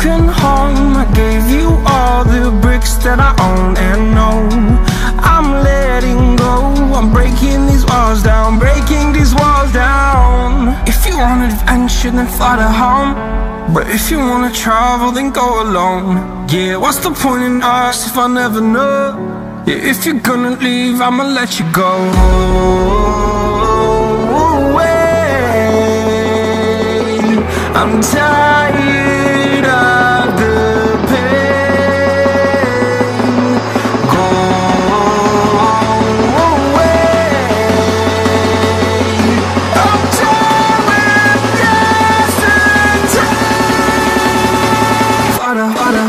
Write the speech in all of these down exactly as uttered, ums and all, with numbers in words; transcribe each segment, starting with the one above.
broken home. I gave you all the bricks that I own and know. I'm letting go, I'm breaking these walls down, breaking these walls down. If you want adventure, then fly to home. But if you wanna travel, then go alone. Yeah, what's the point in us if I never know? Yeah, if you're gonna leave, I'ma let you go. I'm tired of the pain. Go away. I'm tired of yesterday. Harder, harder.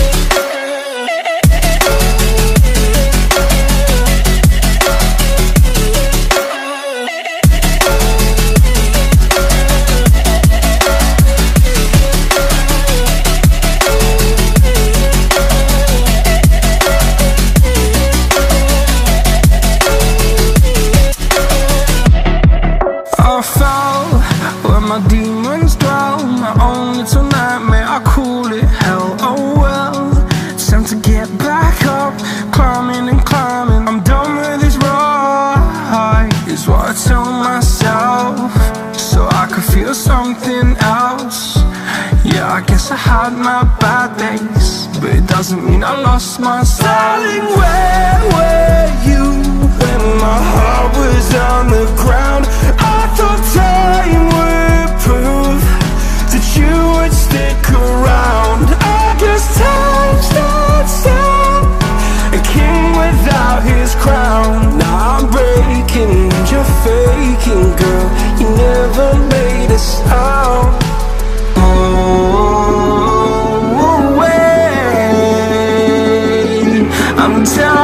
I fell where my demons dwell. My own little nightmare, I call it hell. Oh well, it's time to get back up. Climbing and climbing, I'm done with this ride, is what I tell myself, so I could feel something else. Yeah, I guess I had my bad days, but it doesn't mean I lost my style. Darling, where were you when my heart was on the ground? I thought time would prove that you would stick around. I guess time starts down, a king without his crown. Now I'm breaking and you're faking, girl. You never made a sound. Oh, wait, I'm telling